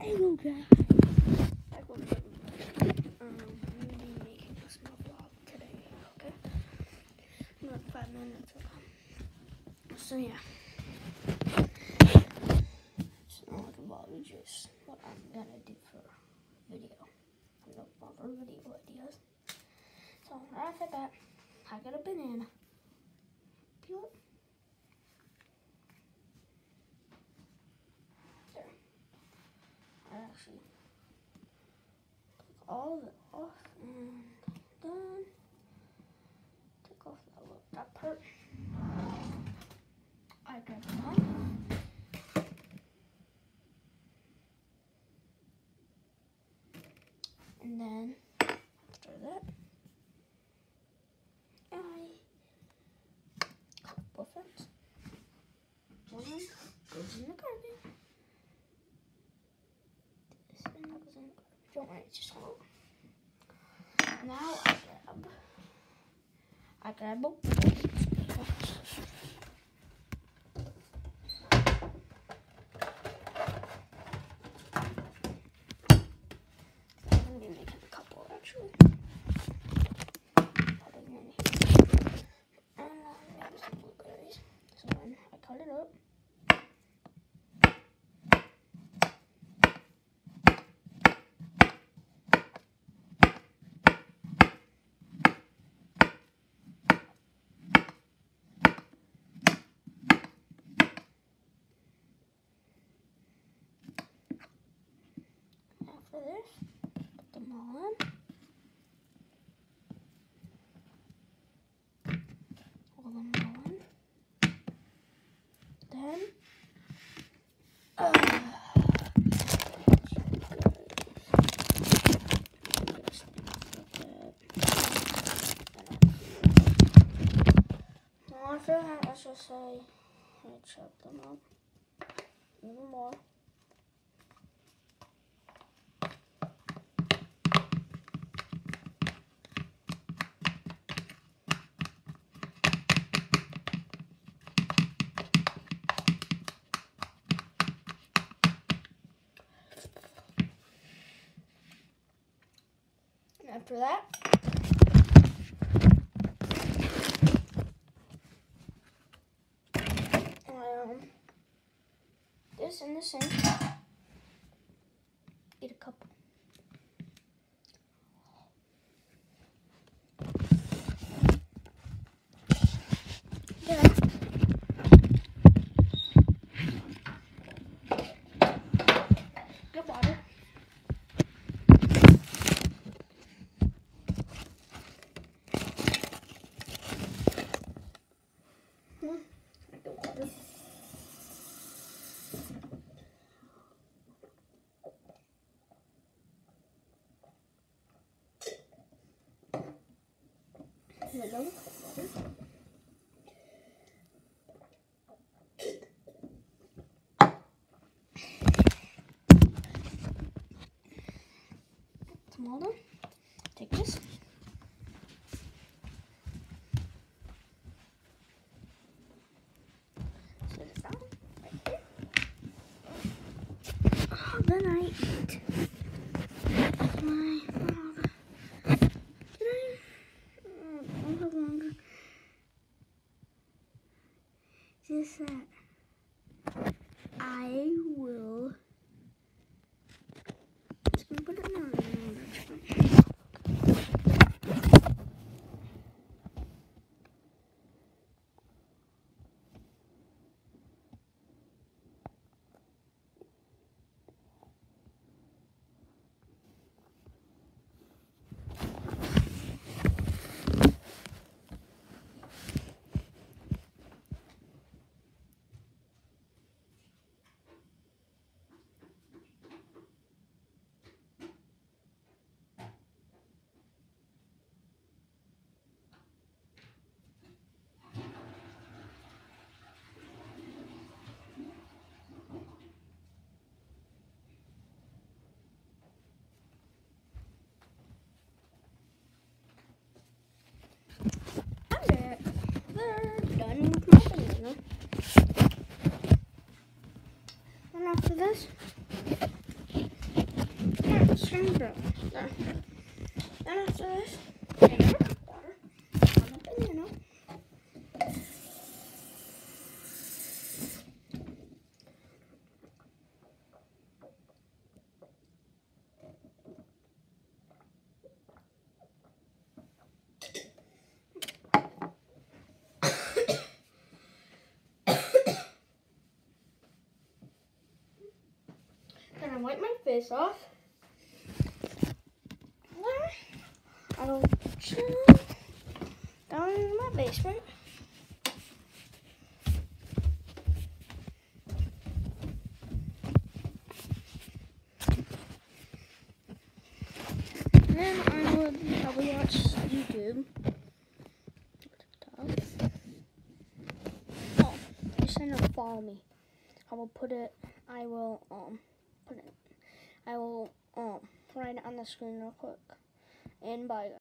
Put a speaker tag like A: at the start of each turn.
A: Hello guys. I'm going to be making a small vlog today, okay? Not 5 minutes ago. So yeah. It's not like a vlog, it's just what I'm gonna do for video. I don't want for video ideas. So right off the bat, I got a banana. Peel it. There. I actually took all of it off and then took off that part. I grabbed one. And then after that, I cut both ends. One goes in the garbage. This end goes in the garbage. Don't worry, it's just home. Now I grab both. After this, put them all in. All of them go in. Then, after that, let's just say I chop them up even more. After that, this in the sink. Eat a couple. Then get water. Like the water. Hello. Smaller. Take this. Set it down right here. Then I eat my just that I will just gonna put it in there. After this, screen broke. Then after this, water on a banana. Then I wipe my face off. I go chill down in my basement. And then I would probably watch YouTube. Oh, you sign up, follow me. I will put it write it on the screen real quick. And bye.